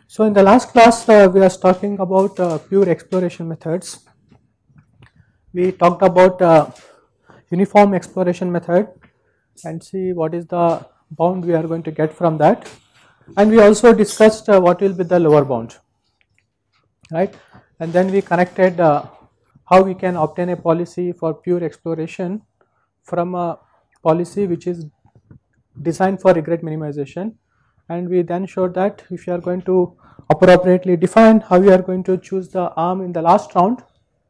So in the last class we are talking about pure exploration methods. We talked about uniform exploration method and see what is the bound we are going to get from that, and we also discussed what will be the lower bound, right? And then we connected how we can obtain a policy for pure exploration from a policy which is designed for regret minimization, and we then showed that if you are going to appropriately define how you are going to choose the arm in the last round,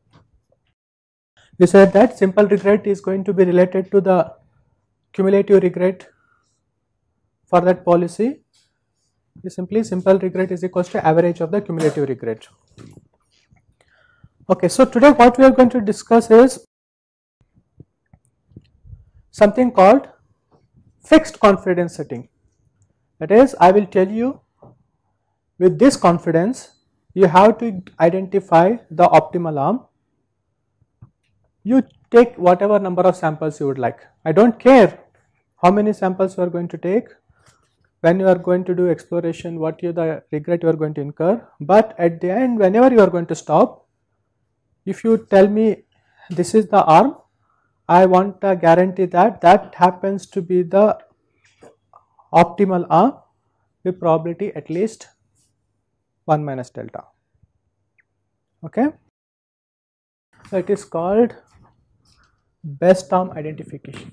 we said that simple regret is going to be related to the cumulative regret for that policy. Simply simple regret is equals to average of the cumulative regret. Okay, so today what we are going to discuss is something called fixed confidence setting. That is, I will tell you with this confidence you have to identify the optimal arm. You take whatever number of samples you would like. I don't care how many samples you are going to take, when you are going to do exploration, what the regret you are going to incur, but at the end whenever you are going to stop, if you tell me this is the arm, I want a guarantee that that happens to be the optimal arm with probability at least 1 minus delta. Okay, so it is called best arm identification.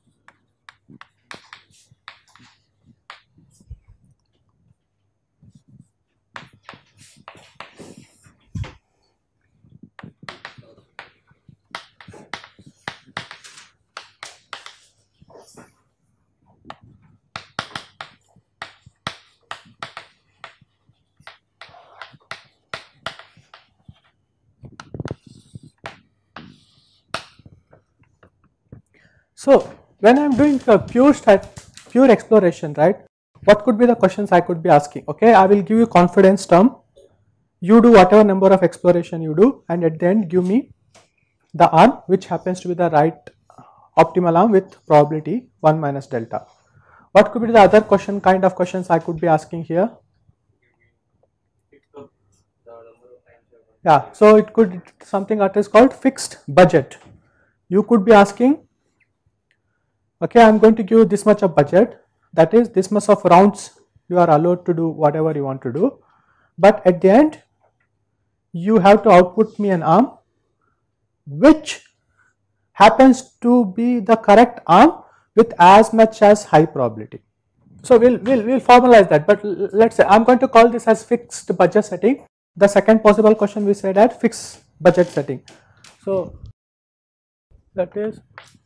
So when I am doing a pure exploration, right, what could be the questions I could be asking? Okay, I will give you confidence term, you do whatever number of exploration you do, and at the end give me the arm which happens to be the right optimal arm with probability 1 minus delta. What could be the other kind of questions I could be asking here? Yeah, so it could something that is called fixed budget. You could be asking, okay, I am going to give you this much of budget, that is this much of rounds you are allowed to do whatever you want to do, but at the end you have to output me an arm which happens to be the correct arm with as much as high probability. So we'll formalize that, but let's say I'm going to call this as fixed budget setting. The second possible question we said at fixed budget setting. So that is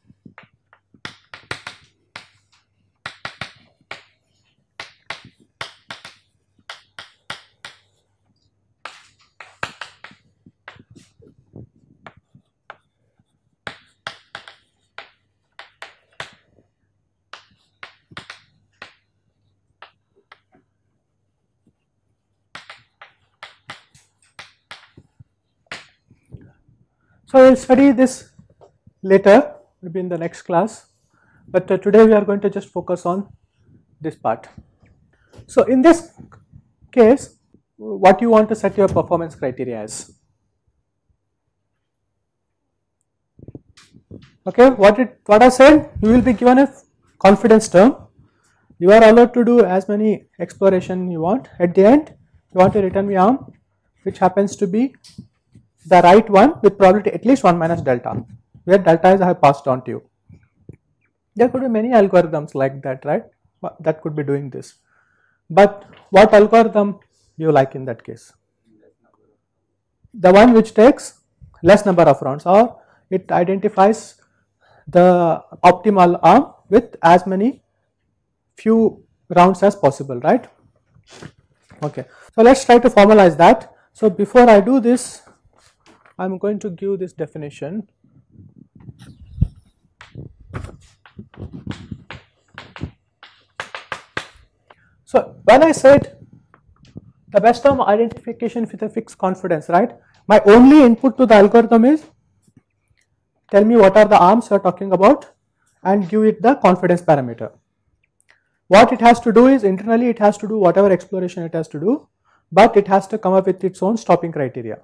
so we'll study this later, maybe in the next class, but today we are going to just focus on this part. So in this case, what you want to set your performance criteria as? Okay, what I said, you will be given a confidence term. You are allowed to do as many exploration you want. At the end, you want to return me arm which happens to be the right one with probability at least 1 minus delta, where delta is I have passed on to you. There could be many algorithms like that, right, that could be doing this, but what algorithm you like in that case? The one which takes less number of rounds, or it identifies the optimal arm with as many few rounds as possible, right? Okay, so let's try to formalize that. So before I do this, I am going to give this definition. So when I said the best arm identification with a fixed confidence, right, my only input to the algorithm is tell me what are the arms you are talking about and give it the confidence parameter. What it has to do is internally it has to do whatever exploration it has to do, but it has to come up with its own stopping criteria.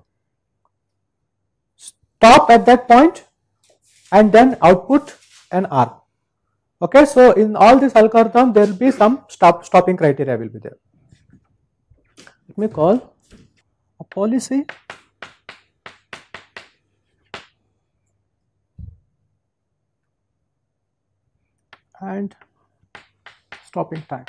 Stop at that point and then output an R. Okay, so in all this algorithm there will be some stopping criteria will be there. Let me call a policy and stopping time.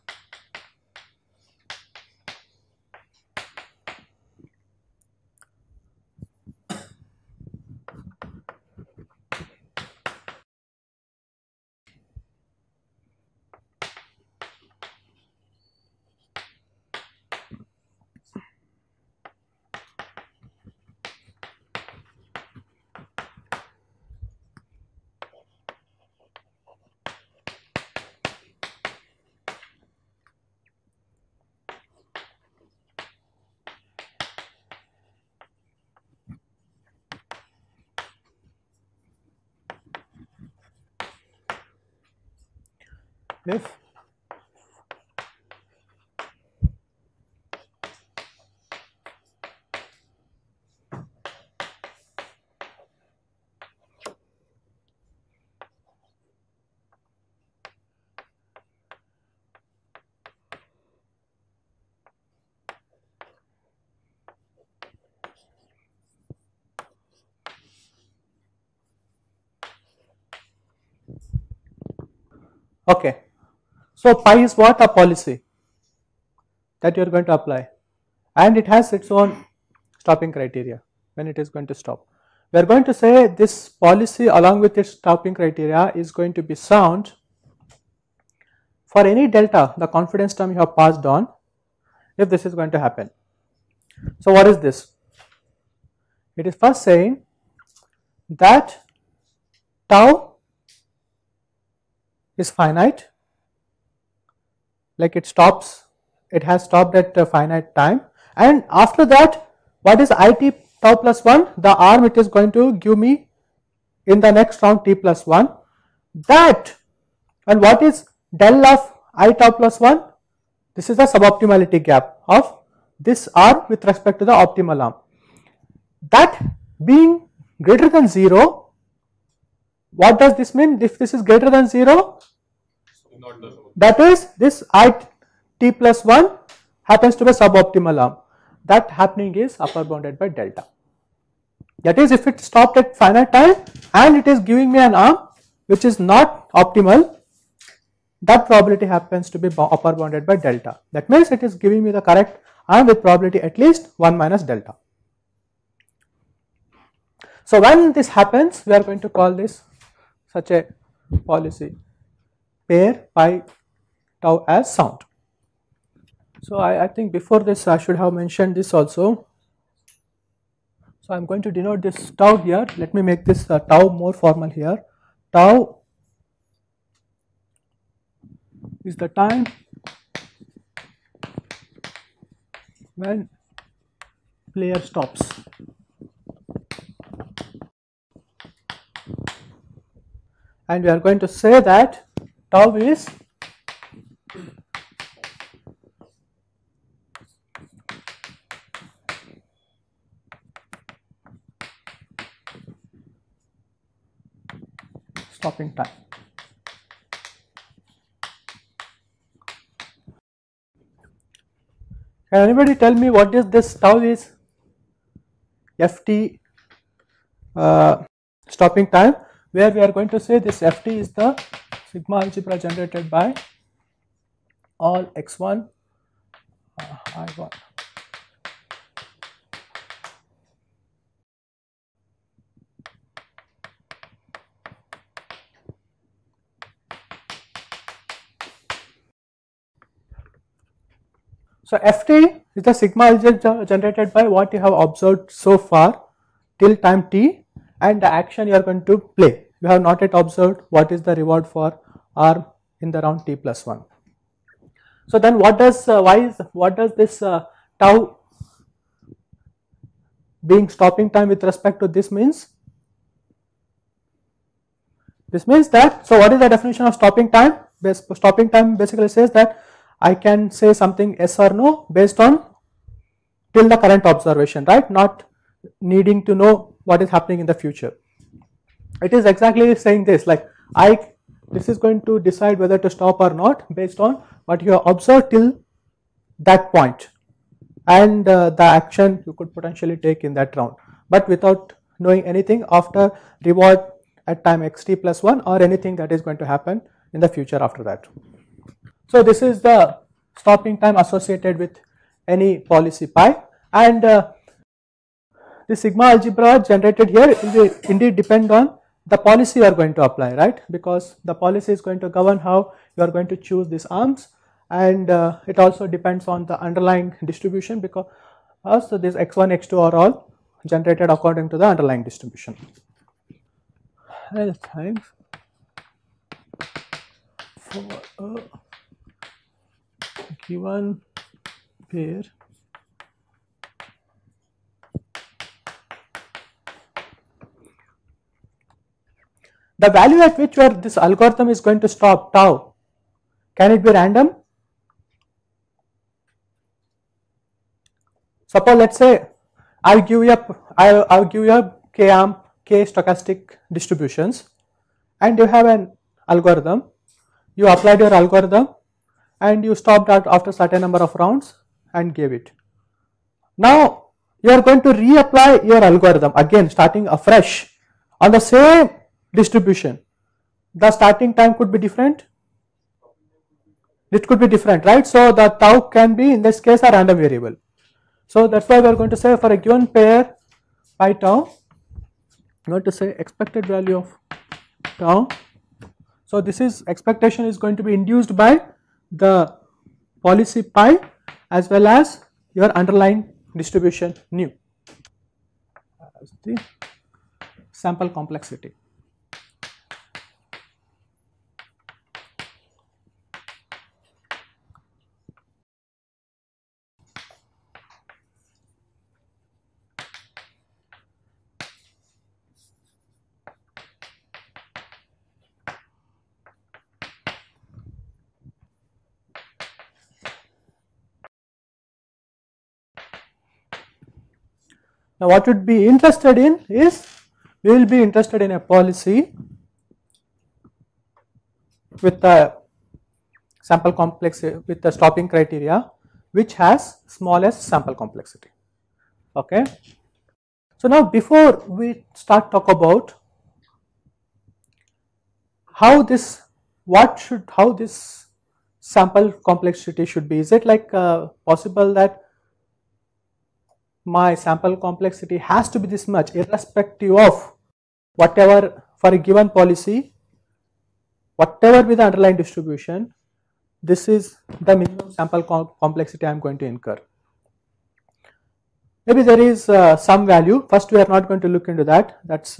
If okay, so pi is what? A policy that you are going to apply, and it has its own stopping criteria when it is going to stop. We are going to say this policy along with its stopping criteria is going to be sound for any delta, the confidence term you have passed on, if this is going to happen. So what is this? It is first saying that tau is finite, like it stops, it has stopped at a finite time, and after that what is it tau plus 1, the arm it is going to give me in the next round t plus 1, that, and what is del of I tau plus 1, this is the suboptimality gap of this arm with respect to the optimal arm, that being greater than 0. What does this mean? If this is greater than 0, that is this I t plus 1 happens to be suboptimal arm, that happening is upper bounded by delta. That is, if it stopped at finite time and it is giving me an arm which is not optimal, that probability happens to be upper bounded by delta. That means it is giving me the correct arm with probability at least 1 minus delta. So when this happens, we are going to call this such a policy pair pi tau as sound. So I think before this I should have mentioned this also. So I am going to denote this tau here. Let me make this tau more formal here. Tau is the time when player stops. And we are going to say that tau is stopping time. Can anybody tell me what is this tau is? Ft stopping time, where we are going to say this Ft is the sigma algebra generated by all x1 I1. So Ft is the sigma algebra generated by what you have observed so far till time t and the action you are going to play. You have not yet observed what is the reward for arm in the round t plus 1. So then what does this tau being stopping time with respect to this means? This means that, so what is the definition of stopping time? Stopping time basically says that I can say something yes or no based on till the current observation, right? Not needing to know what is happening in the future. It is exactly saying this, like this is going to decide whether to stop or not based on what you have observed till that point, and the action you could potentially take in that round, but without knowing anything after reward at time xt plus 1 or anything that is going to happen in the future after that. So this is the stopping time associated with any policy pi, and the sigma algebra generated here will indeed depend on the policy you are going to apply, right? Because the policy is going to govern how you are going to choose these arms, and it also depends on the underlying distribution, because so this x1 x2 are all generated according to the underlying distribution. Time for a given pair the value at which where this algorithm is going to stop tau, can it be random? Suppose let's say I'll give you k stochastic distributions, and you have an algorithm. You applied your algorithm and you stopped at after certain number of rounds and gave it. Now you are going to reapply your algorithm again, starting afresh on the same distribution. The starting time could be different. It could be different, right? So the tau can be in this case a random variable. So that's why we are going to say for a given pair pi tau, we are going to say expected value of tau. So this is expectation is going to be induced by the policy pi as well as your underlying distribution nu as the sample complexity. Now what we would be interested in is, we will be interested in a policy with the sample complexity, with the stopping criteria which has smallest sample complexity. Okay. So now before we start talk about how this sample complexity should be, is it like possible that my sample complexity has to be this much irrespective of whatever, for a given policy, whatever be the underlying distribution, this is the minimum sample complexity I am going to incur. Maybe there is some value. First we are not going to look into that, that's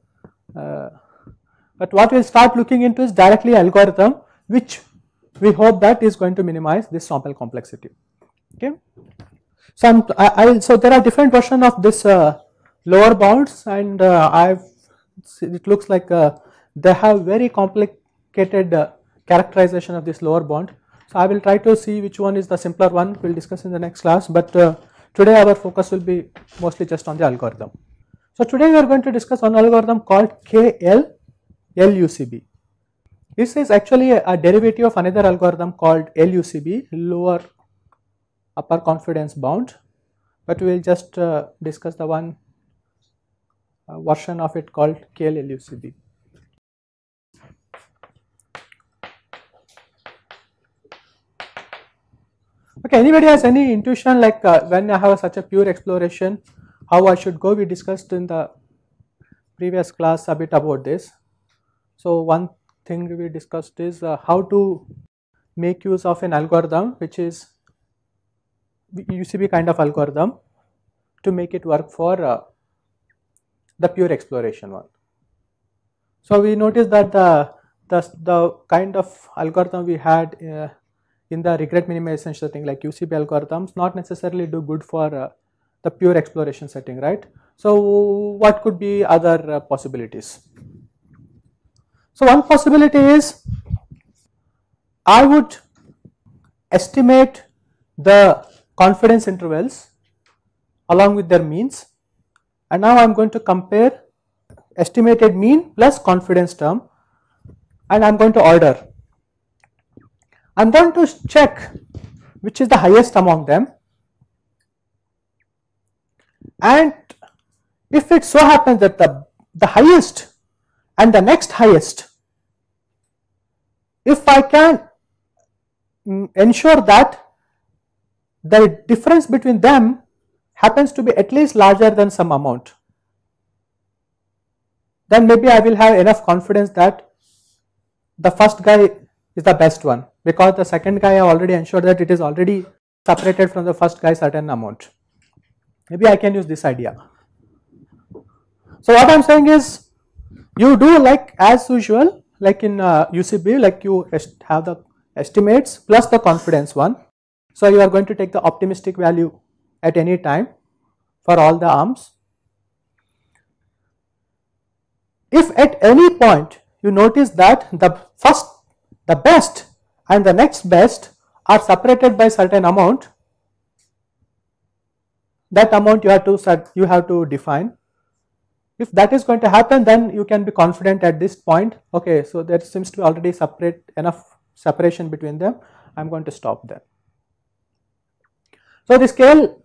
but what we will start looking into is directly algorithm which we hope that is going to minimize this sample complexity. Okay. So so there are different versions of this lower bounds, and it looks like they have very complicated characterization of this lower bound. So I will try to see which one is the simpler one. We will discuss in the next class, but today our focus will be mostly just on the algorithm. So today we are going to discuss one algorithm called KL-LUCB. This is actually a derivative of another algorithm called LUCB, lower upper confidence bound, but we will just discuss the one version of it called KL-LUCB. Okay, anybody has any intuition, like when I have such a pure exploration, how I should go? We discussed in the previous class a bit about this. So one thing we discussed is how to make use of an algorithm which is UCB kind of algorithm to make it work for the pure exploration one. So we noticed that the kind of algorithm we had in the regret minimization setting, like UCB algorithms, not necessarily do good for the pure exploration setting, right? So what could be other possibilities? So one possibility is, I would estimate the confidence intervals along with their means, and now I am going to compare estimated mean plus confidence term, and I am going to order. I am going to check which is the highest among them, and if it so happens that the highest and the next highest, if I can ensure that the difference between them happens to be at least larger than some amount, then maybe I will have enough confidence that the first guy is the best one, because the second guy I already ensured that it is already separated from the first guy certain amount. Maybe I can use this idea. So what I am saying is, you do like as usual, like in UCB, like you have the estimates plus the confidence one. So you are going to take the optimistic value at any time for all the arms. If at any point you notice that the best and the next best are separated by certain amount, that amount you have to define. If that is going to happen, then you can be confident at this point, okay, so there seems to be already enough separation between them, I am going to stop there. So the scale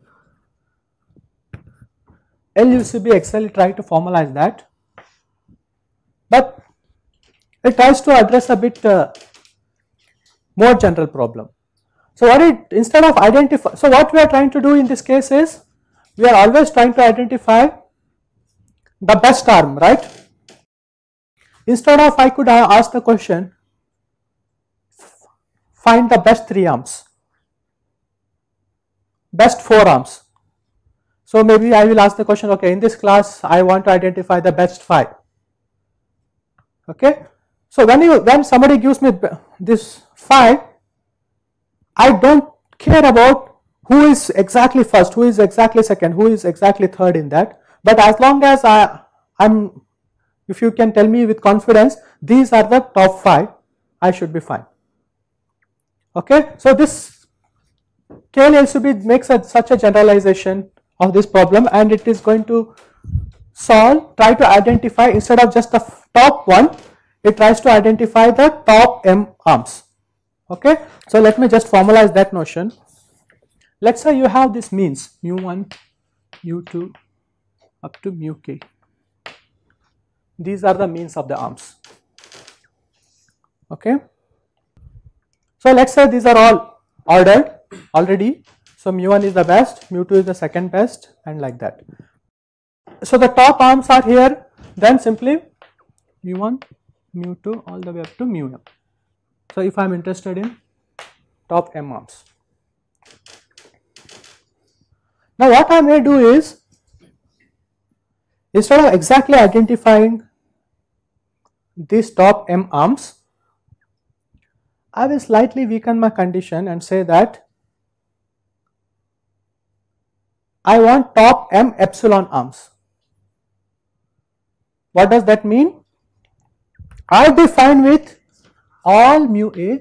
LUCB Excel try to formalize that, but it tries to address a bit more general problem. So instead of identify, so what we are trying to do in this case is, we are always trying to identify the best arm, right? Instead of, I could ask the question, find the best 3 arms, best 4 arms. So maybe I will ask the question, okay, in this class I want to identify the best 5. Okay, so when somebody gives me this 5, I don't care about who is exactly first, who is exactly second, who is exactly third in that. But as long as if you can tell me with confidence, these are the top 5, I should be fine. Okay, so this KLLCB makes such a generalization of this problem, and it is going to try to identify, instead of just the top one, it tries to identify the top M arms. Okay, so let me just formalize that notion. Let's say you have this means mu1, mu2 up to mu k. These are the means of the arms. Okay, so let's say these are all ordered already. So mu1 is the best, mu2 is the second best, and like that. So the top arms are here, then simply mu1, mu2 all the way up to mu m. So if I am interested in top M arms. Now what I may do is, instead of exactly identifying these top M arms, I will slightly weaken my condition and say that I want top M epsilon arms. What does that mean? I will be fine with all mu A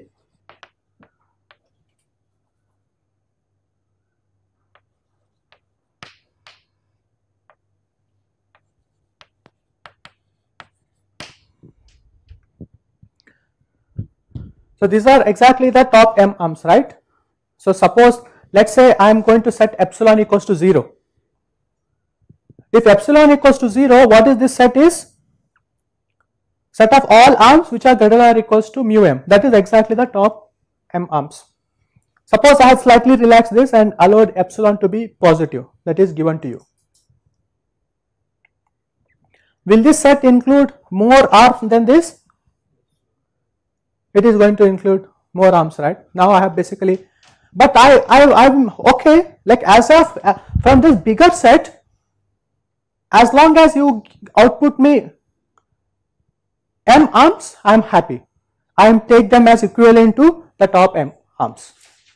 So these are exactly the top M arms, right? So suppose, let's say I am going to set epsilon equals to 0. If epsilon equals to 0, what is this set is? Set of all arms which are greater than or equals to mu m. That is exactly the top M arms. Suppose I have slightly relaxed this and allowed epsilon to be positive, that is given to you. Will this set include more arms than this? It is going to include more arms, right? Now I have basically, but I'm okay, like as of from this bigger set, as long as you output me M arms, I am happy. I am take them as equivalent to the top M arms,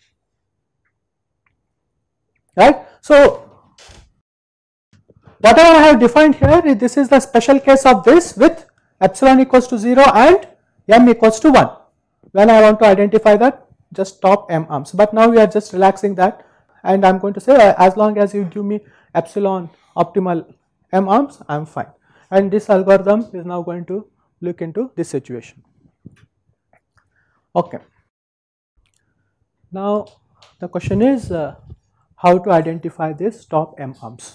right? So whatever I have defined here, this is the special case of this with epsilon equals to 0 and M equals to 1. When I want to identify that just top M arms, but now we are just relaxing that, and I am going to say as long as you give me epsilon optimal m arms, I am fine. And this algorithm is now going to look into this situation. Okay. Now the question is how to identify this top m arms.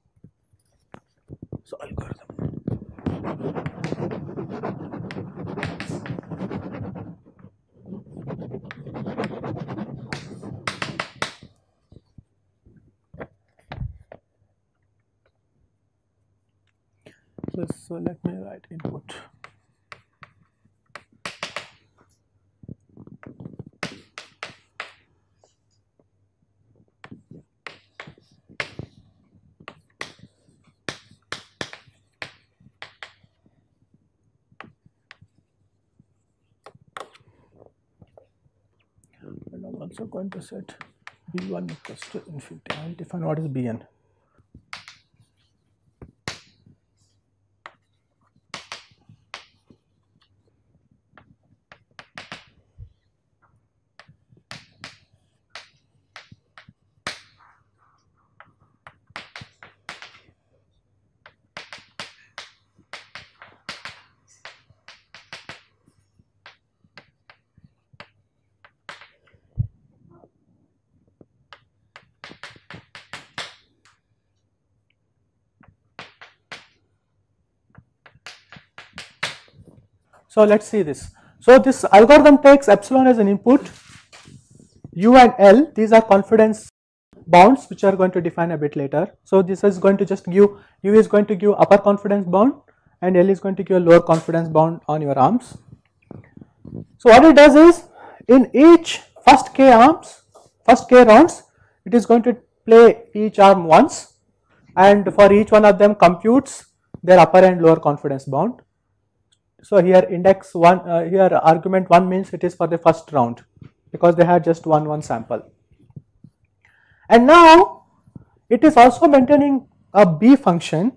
So algorithm. So let me write input. And I'm also going to set b1 equals to infinity. I will define what is bn. So let us see this. So this algorithm takes epsilon as an input, u and L, these are confidence bounds which are going to define a bit later. So this is going to just give, u is going to give upper confidence bound and L is going to give a lower confidence bound on your arms. So what it does is, in each first k rounds, it is going to play each arm once, and for each one of them computes their upper and lower confidence bound. So here index 1, here argument 1 means it is for the first round, because they had just one sample. And now it is also maintaining a b function,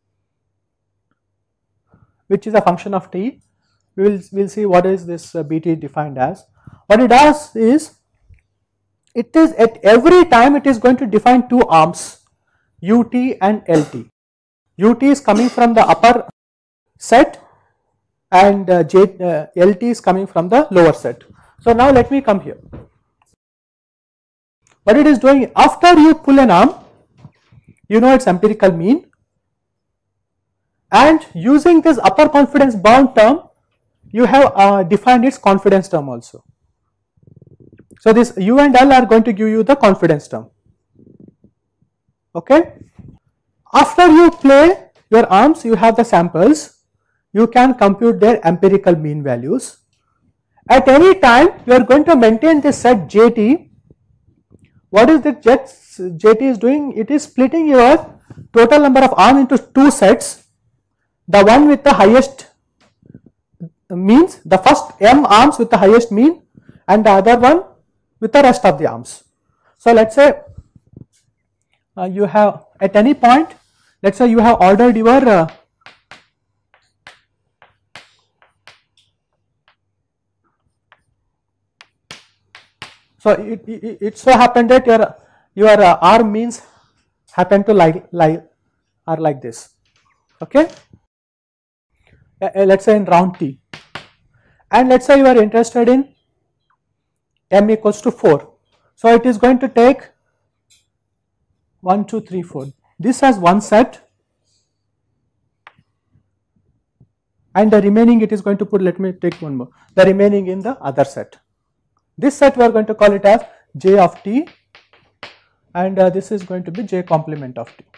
which is a function of t. We will see what is this bt defined as. What it does is, it is at every time it is going to define two arms, ut and lt. Ut is coming from the upper set and lt is coming from the lower set. So now let me come here. What it is doing, after you pull an arm, you know its empirical mean, and using this upper confidence bound term, you have defined its confidence term also. So this u and L are going to give you the confidence term. Okay. After you play your arms, you have the samples, you can compute their empirical mean values. At any time, you are going to maintain this set jt. What is the jt is doing? It is splitting your total number of arms into two sets. The one with the highest means, the first m arms with the highest mean, and the other one with the rest of the arms. So let us say you have at any point, let us say you have ordered your so it so happened that your arm means happen to are like this. Okay. Let us say in round t, and let us say you are interested in m equals to 4. So it is going to take 1, 2, 3, 4. This has one set, and the remaining it is going to put, let me take one more, the remaining in the other set. This set we are going to call it as j of t, and this is going to be j complement of t.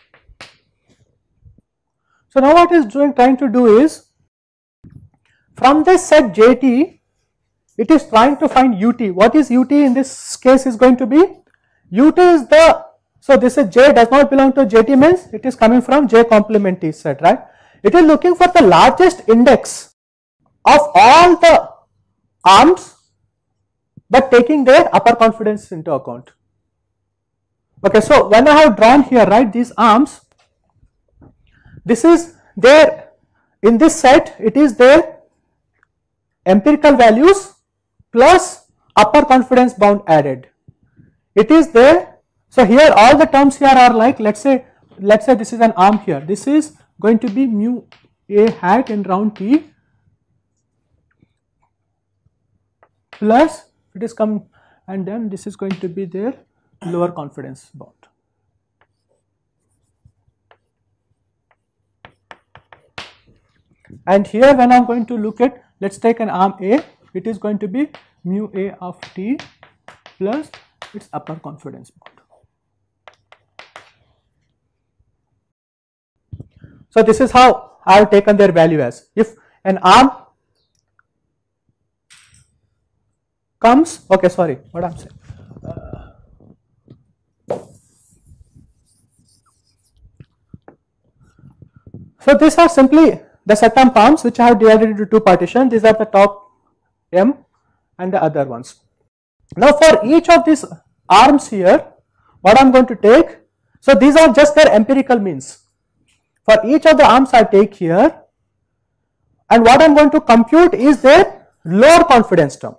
So now what it is trying to do is, from this set jt, it is trying to find ut. What is ut in this case is going to be? Ut is the, so this is j does not belong to jt means it is coming from j complement t set, right? It is looking for the largest index of all the arms, but taking their upper confidence into account. Okay, so when I have drawn here, right, these arms, this is their, in this set it is their empirical values plus upper confidence bound added. It is there. So here all the terms here are like, let us say let's say this is an arm here, this is going to be mu A hat in round T plus it is come, and then this is going to be their lower confidence bound. And here when I am going to look at, let us take an arm A, it is going to be mu A of T plus its upper confidence bound. So this is how I have taken their value as. If an arm comes, okay, sorry, what I am saying. So these are simply the setup arms which I have divided into two partitions. These are the top M and the other ones. Now for each of these arms here, what I am going to take, so these are just their empirical means. For each of the arms I take here, and what I am going to compute is their lower confidence term.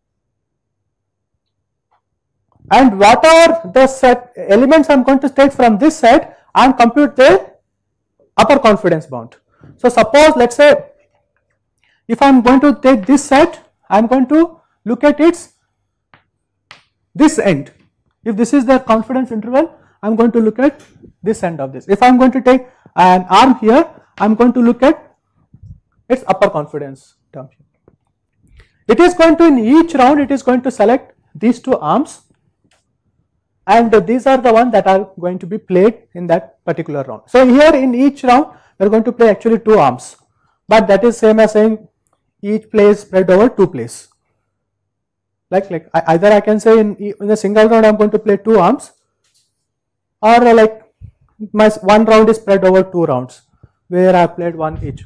And what are the set elements I am going to take from this set and compute their upper confidence bound. So suppose let us say if I am going to take this set, I am going to look at its this end. If this is the confidence interval, I am going to look at this end of this. If I am going to take an arm here, I am going to look at its upper confidence term here. It is going to, in each round, it is going to select these two arms, and these are the ones that are going to be played in that particular round. So here in each round, we are going to play actually two arms, but that is same as saying each play is spread over two plays. Like either I can say in a single round I am going to play two arms, or like my one round is spread over two rounds where I have played one each.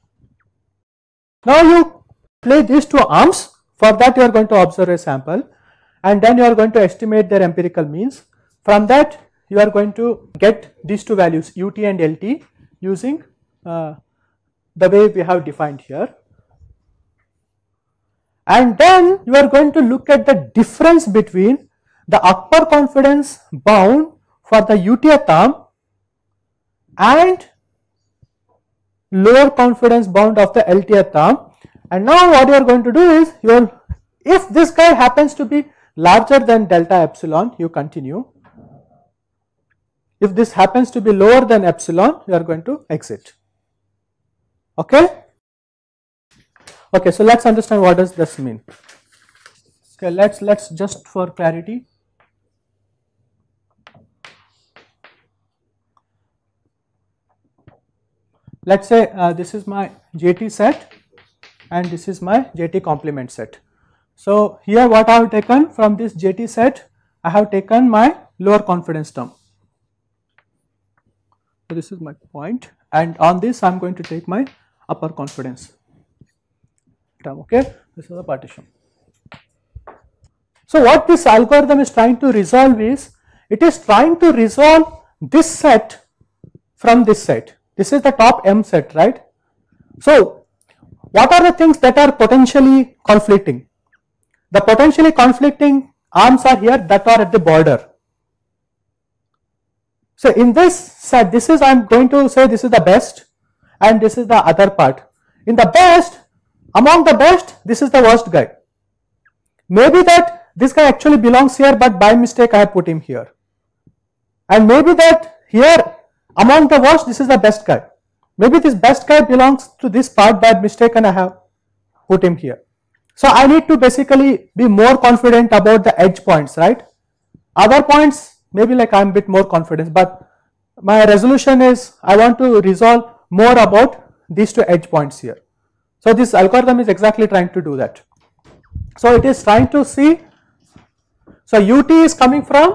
Now you play these two arms. For that you are going to observe a sample, and then you are going to estimate their empirical means. From that you are going to get these two values UT and LT using the way we have defined here. And then you are going to look at the difference between the upper confidence bound for the UTR term and lower confidence bound of the LTR term. And now what you are going to do is, if this guy happens to be larger than delta epsilon, you continue. If this happens to be lower than epsilon, you are going to exit. Okay? Okay, so let's understand what does this mean. Okay, let's just for clarity. Let's say this is my JT set and this is my JT complement set. So here what I have taken from this JT set, I have taken my lower confidence term. So this is my point, and on this I am going to take my upper confidence term. Okay, this is the partition. So what this algorithm is trying to resolve is, it is trying to resolve this set from this set. This is the top M set, right? So what are the things that are potentially conflicting? The potentially conflicting arms are here that are at the border. So in this set, this is, I am going to say this is the best and this is the other part. In the best, among the best, this is the worst guy. Maybe that this guy actually belongs here, but by mistake I have put him here. And maybe that here among the worst, this is the best guy. Maybe this best guy belongs to this part by mistake and I have put him here. So I need to basically be more confident about the edge points, right? Other points, maybe like I am a bit more confident, but my resolution is I want to resolve more about these two edge points here. So this algorithm is exactly trying to do that. So it is trying to see, so UT is coming from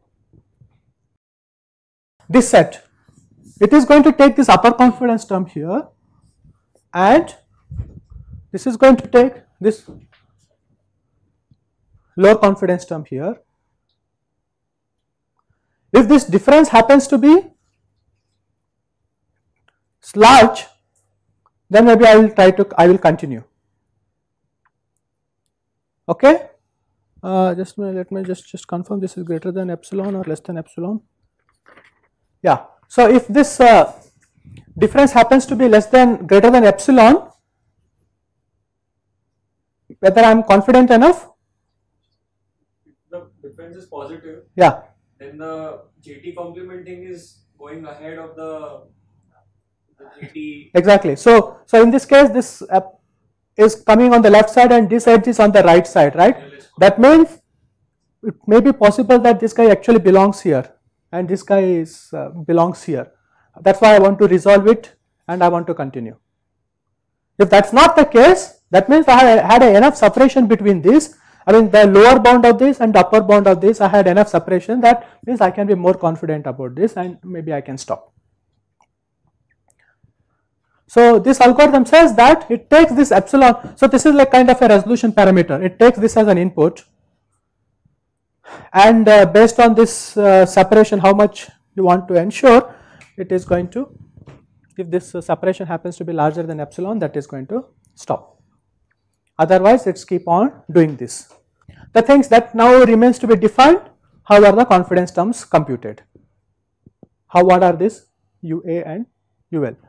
this set. It is going to take this upper confidence term here, and this is going to take this lower confidence term here. If this difference happens to be large, then maybe I will continue. Okay, let me just confirm this is greater than epsilon or less than epsilon. Yeah, So if this difference happens to be less than greater than epsilon, whether I am confident enough, the difference is positive, yeah, then the JT complementing is going ahead of the JT. exactly. So in this case, this is coming on the left side and this edge is on the right side, right? That means it may be possible that this guy actually belongs here and this guy is belongs here. That's why I want to resolve it and I want to continue. If that's not the case, that means I had enough separation between these. I mean the lower bound of this and the upper bound of this, I had enough separation. That means I can be more confident about this and maybe I can stop. So this algorithm says that it takes this epsilon. So this is like kind of a resolution parameter. It takes this as an input, and based on this separation, how much you want to ensure, it is going to, if this separation happens to be larger than epsilon, that is going to stop. Otherwise, it's keep on doing this. The things that now remains to be defined, how are the confidence terms computed? What are these UA and UL?